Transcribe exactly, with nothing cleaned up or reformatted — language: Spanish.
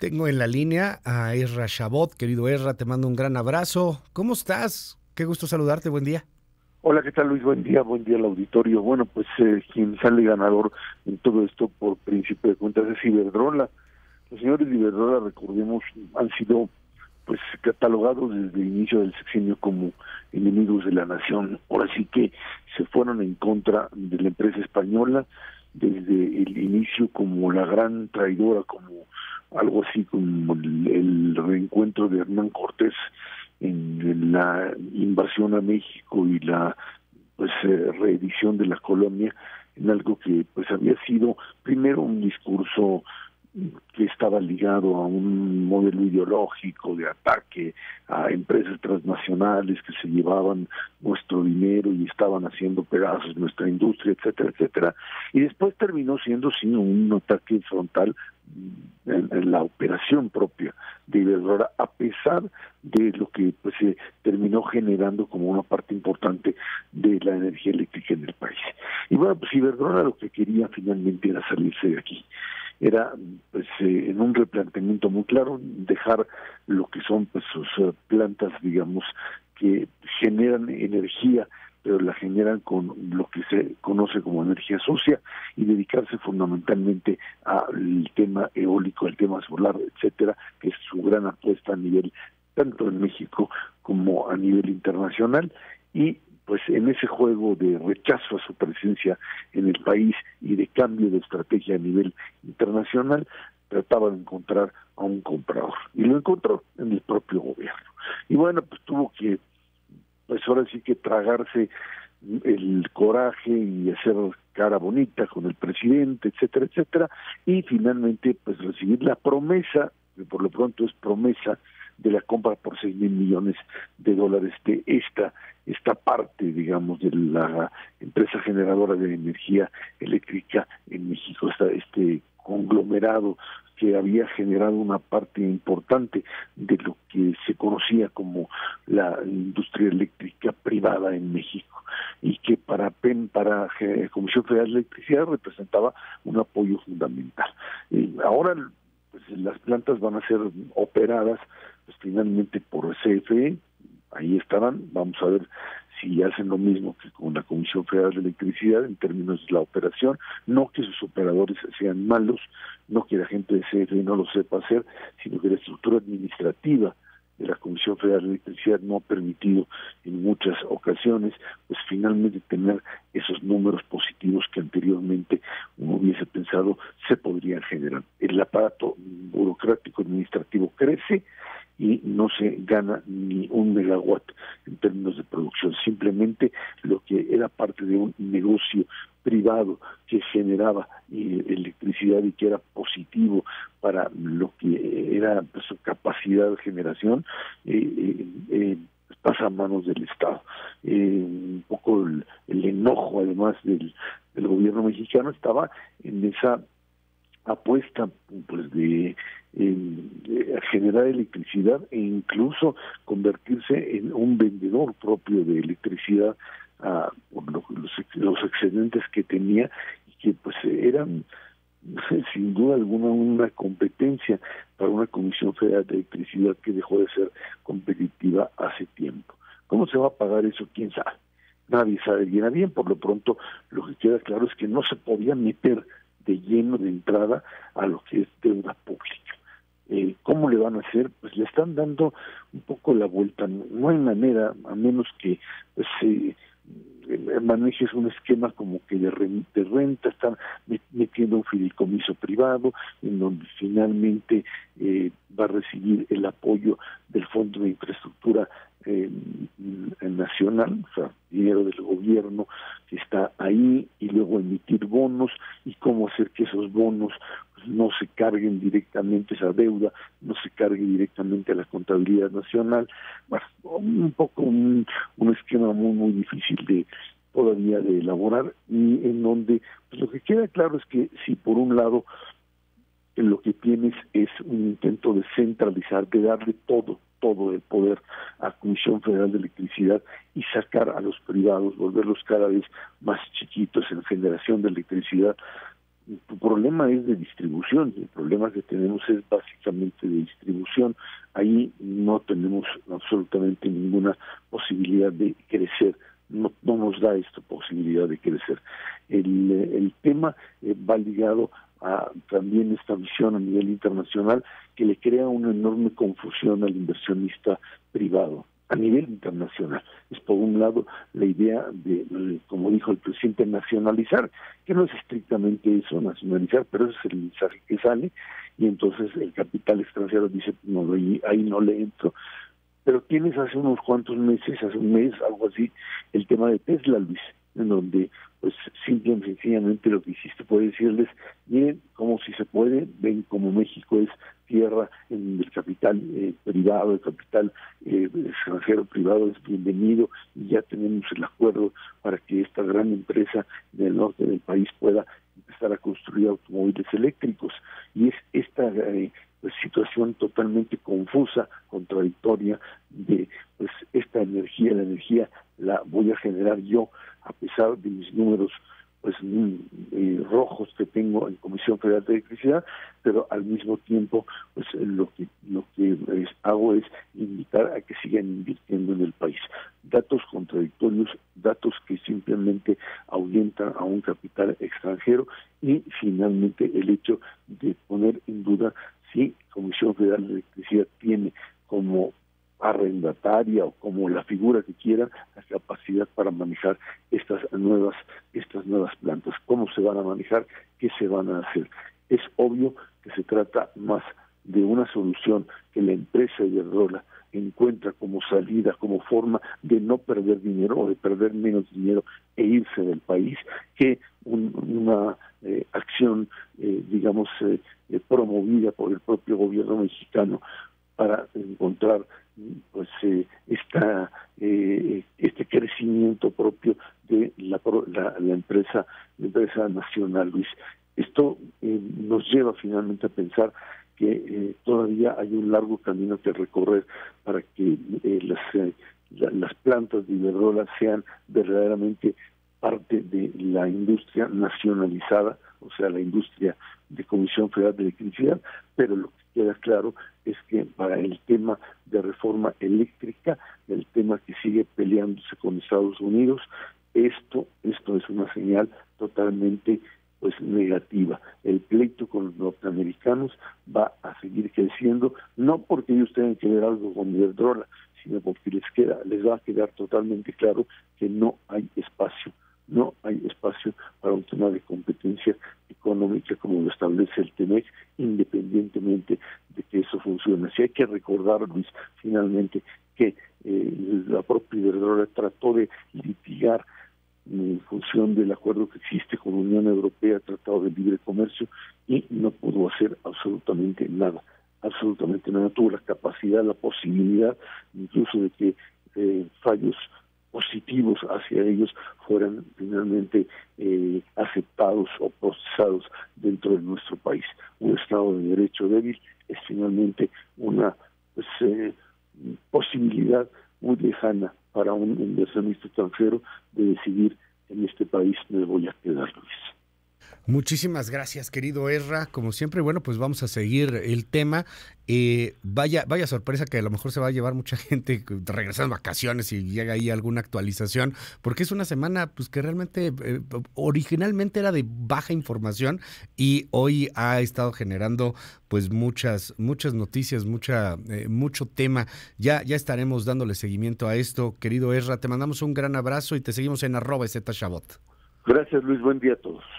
Tengo en la línea a Ezra Chabot. Querido Ezra, te mando un gran abrazo. ¿Cómo estás? Qué gusto saludarte, buen día. Hola, ¿qué tal, Luis? Buen día, buen día al auditorio. Bueno, pues eh, quien sale ganador en todo esto por principio de cuentas es Iberdrola. Los señores de Iberdrola, recordemos, han sido pues catalogados desde el inicio del sexenio como enemigos de la nación. Ahora sí que se fueron en contra de la empresa española desde el inicio como la gran traidora, como algo así como el, el reencuentro de Hernán Cortés en la invasión a México y la pues eh, reedición de la colonia, en algo que pues había sido primero un discurso que estaba ligado a un modelo ideológico de ataque a empresas transnacionales que se llevaban nuestro dinero y estaban haciendo pedazos nuestra industria, etcétera, etcétera, y después terminó siendo sí un ataque frontal en, en la operación propia de Iberdrola, a pesar de lo que pues se terminó generando como una parte importante de la energía eléctrica en el país. Y bueno, pues Iberdrola lo que quería finalmente era salirse de aquí. Era pues eh, en un replanteamiento muy claro, dejar lo que son pues sus uh, plantas, digamos, que generan energía, pero la generan con lo que se conoce como energía sucia, y dedicarse fundamentalmente al tema eólico, al tema solar, etcétera, que es su gran apuesta a nivel, tanto en México como a nivel internacional. Y pues en ese juego de rechazo a su presencia en el país y de cambio de estrategia a nivel internacional, trataba de encontrar a un comprador, y lo encontró en el propio gobierno. Y bueno, pues tuvo que, pues ahora sí que tragarse el coraje y hacer cara bonita con el presidente, etcétera, etcétera, y finalmente pues recibir la promesa, que por lo pronto es promesa, de la compra por seis mil millones de dólares de esta esta parte, digamos, de la empresa generadora de energía eléctrica en México, esta, este conglomerado que había generado una parte importante de lo que se conocía como la industria eléctrica privada en México, y que para PEN, para eh, Comisión Federal de Electricidad, representaba un apoyo fundamental. Eh, ahora pues las plantas van a ser operadas pues finalmente por C F E, ahí estarán. Vamos a ver si hacen lo mismo que con la Comisión Federal de Electricidad en términos de la operación. No que sus operadores sean malos, no que la gente de C F E no lo sepa hacer, sino que la estructura administrativa de la Comisión Federal de Electricidad no ha permitido en muchas ocasiones pues finalmente tener esos números positivos que anteriormente uno hubiese pensado se podrían generar. El aparato burocrático administrativo crece y no se gana ni un megawatt en términos de producción. Simplemente lo que era parte de un negocio privado que generaba eh, electricidad y que era positivo para lo que era pues, su capacidad de generación, eh, eh, eh, pasa a manos del Estado. Eh, un poco el, el enojo, además, del, del gobierno mexicano estaba en esa apuesta pues de, de generar electricidad e incluso convertirse en un vendedor propio de electricidad a por lo, los, los excedentes que tenía, y que pues eran sin duda alguna una competencia para una Comisión Federal de Electricidad que dejó de ser competitiva hace tiempo. ¿Cómo se va a pagar eso? ¿Quién sabe? Nadie sabe bien a bien. Por lo pronto, lo que queda claro es que no se podía meter de lleno de entrada a lo que es deuda pública. Eh, ¿Cómo le van a hacer? Pues le están dando un poco la vuelta. No, no hay manera, a menos que pues, eh, manejes un esquema como que de renta, de renta, están metiendo un fideicomiso privado en donde finalmente eh, va a recibir el apoyo del Fondo de Infraestructura eh, nacional, o sea, dinero del gobierno que está ahí, y luego emitir bonos, y cómo hacer que esos bonos pues, no se carguen directamente esa deuda, no se cargue directamente a la contabilidad nacional. Bueno, un poco un, un esquema muy muy difícil de todavía de elaborar, y en donde pues, lo que queda claro es que si por un lado lo que tienes es un intento de centralizar, de darle todo, todo el poder a Comisión Federal de Electricidad y sacar a los privados, volverlos cada vez más chiquitos en generación de electricidad, tu problema es de distribución. El problema que tenemos es básicamente inversión, ahí no tenemos absolutamente ninguna posibilidad de crecer. No, no nos da esta posibilidad de crecer. El, el tema eh, va ligado a también esta visión a nivel internacional que le crea una enorme confusión al inversionista privado a nivel internacional. Es por un lado la idea de, como dijo el presidente, nacionalizar, que no es estrictamente eso, nacionalizar, pero ese es el mensaje que sale, y entonces el capital extranjero dice, no, ahí, ahí no le entro. Pero tienes hace unos cuantos meses, hace un mes, algo así, el tema de Tesla, Luis, en donde pues simple y sencillamente lo que hiciste fue decirles, miren cómo si se puede, ven como México es tierra en el capital eh, privado, el capital eh, extranjero privado es bienvenido, y ya tenemos el acuerdo para que esta gran empresa del norte del país pueda empezar a construir automóviles eléctricos. Y es esta eh, pues, situación totalmente confusa, contradictoria, de pues esta energía, la energía la voy a generar yo, a pesar de mis números pues eh, rojos que tengo en Comisión Federal de Electricidad, pero al mismo tiempo pues lo que lo que es, hago es invitar a que sigan invirtiendo en el país. Datos contradictorios, datos que simplemente ahuyentan a un capital extranjero, y finalmente el hecho de poner en duda si Comisión Federal de Electricidad tiene como arrendataria o como la figura que quiera la capacidad para manejar estas nuevas estas nuevas plantas, cómo se van a manejar, qué se van a hacer. Es obvio que se trata más de una solución que la empresa Iberdrola encuentra como salida, como forma de no perder dinero o de perder menos dinero e irse del país, que un, una eh, acción, eh, digamos, eh, eh, promovida por el propio gobierno mexicano para encontrar pues eh, esta eh, este crecimiento propio de la, la, la empresa la empresa nacional, Luis. Esto eh, nos lleva finalmente a pensar que eh, todavía hay un largo camino que recorrer para que eh, las eh, la, las plantas de Iberdrola sean verdaderamente parte de la industria nacionalizada, o sea, la industria de Comisión Federal de Electricidad, pero lo que queda claro es que para el tema de reforma eléctrica, el tema que sigue peleándose con Estados Unidos, esto esto es una señal totalmente pues negativa. El pleito con los norteamericanos va a seguir creciendo, no porque ellos tengan que ver algo con Iberdrola, sino porque les queda, les va a quedar totalmente claro que no hay espacio, no hay espacio para un tema de competencia económica como lo establece el TEMEC, independientemente de que eso funcione. Así hay que recordar, Luis, finalmente, que eh, la propia Iberdrola trató de litigar en función del acuerdo que existe con la Unión Europea, Tratado de Libre Comercio, y no pudo hacer absolutamente nada, absolutamente nada. Tuvo la capacidad, la posibilidad, incluso de que eh, fallos positivos hacia ellos fueran finalmente eh, aceptados o procesados dentro de nuestro país. Un Estado de Derecho débil es finalmente una pues, eh, posibilidad muy lejana para un inversionista extranjero de decidir en este país me voy a quedar, Luis. Muchísimas gracias, querido Ezra. Como siempre, bueno, pues vamos a seguir el tema. Eh, vaya, vaya sorpresa que a lo mejor se va a llevar mucha gente regresando de vacaciones y llega ahí alguna actualización, porque es una semana pues que realmente eh, originalmente era de baja información y hoy ha estado generando pues muchas muchas noticias, mucha eh, mucho tema. Ya ya estaremos dándole seguimiento a esto, querido Ezra. Te mandamos un gran abrazo y te seguimos en arroba Z Chabot. Gracias, Luis. Buen día a todos.